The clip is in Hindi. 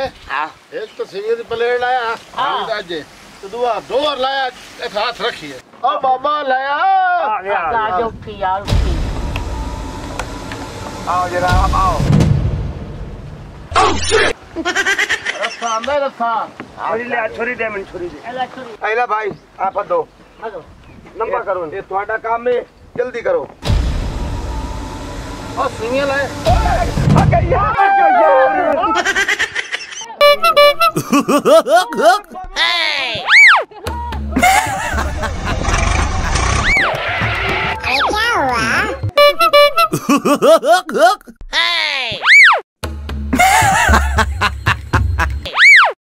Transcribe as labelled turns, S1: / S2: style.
S1: हां
S2: एक तो सिंगे की प्लेट लाया हां आज तो दुआ दो और लाया एक हाथ रखिए ओ बाबा लाया
S1: आ गया
S3: जो की यार की
S1: आओ जनाब आओ
S2: रस्सा में रस्सा
S1: छोरी दे मैं छोरी दे
S3: एला छोरी
S1: आइला भाई आप दो
S3: हेलो
S1: नंबर करो ये तुम्हारा काम है जल्दी करो
S2: ओ सिंगे लाए
S3: क्या हुआ